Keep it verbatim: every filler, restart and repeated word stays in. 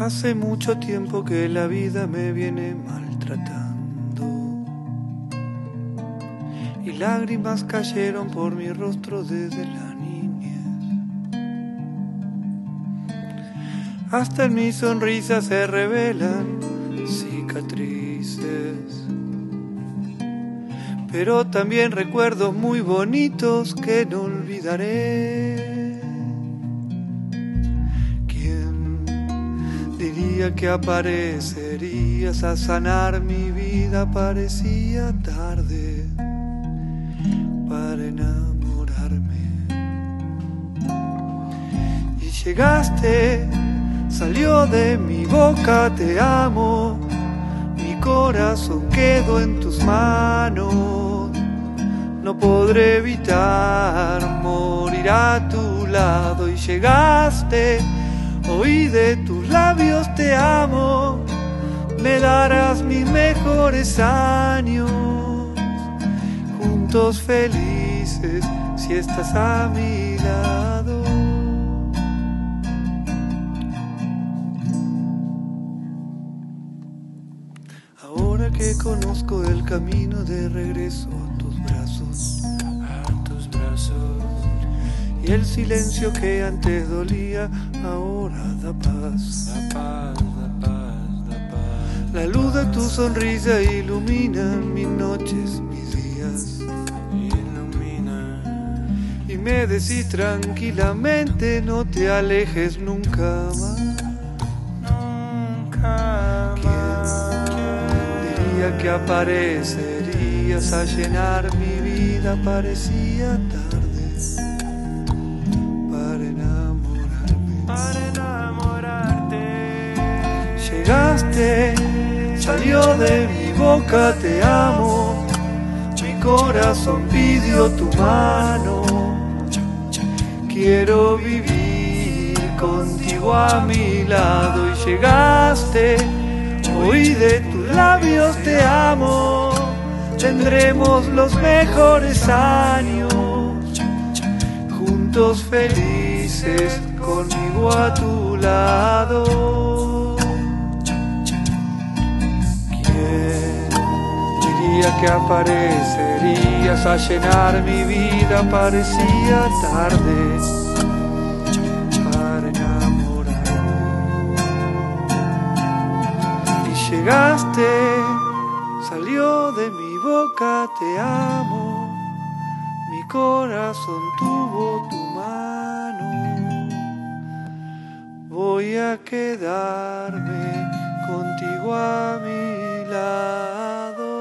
Hace mucho tiempo que la vida me viene maltratando y lágrimas cayeron por mi rostro desde la niñez. Hasta en mi sonrisa se revelan cicatrices, pero también recuerdos muy bonitos que no olvidaré. Diría que aparecerías a sanar mi vida, parecía tarde para enamorarme. Y llegaste, salió de mi boca, te amo, mi corazón quedó en tus manos. No podré evitar morir a tu lado. Y llegaste, oí de tus labios te amo, me darás mis mejores años, juntos felices si estás a mi lado. Ahora que conozco el camino de regreso a tus brazos, a tus brazos, y el silencio que antes dolía ahora da paz. da paz, da paz, da paz. La luz de tu sonrisa ilumina mis noches, mis días. Ilumina. Y me decís tranquilamente, no te alejes nunca más. Nunca más. Diría que aparecerías a llenar mi vida, parecía tarde Para enamorarte. Llegaste, salió de mi boca, te amo, mi corazón pidió tu mano. Quiero vivir contigo a mi lado. Y llegaste, oí de tus labios te amo, tendremos los mejores años, juntos felices, conmigo a tu lado. ¿Quién diría que aparecerías a llenar mi vida? Parecía tarde para enamorarme. Y llegaste, salió de mi boca, te amo, mi corazón tuvo tu mano. Voy a quedarme contigo a mi lado.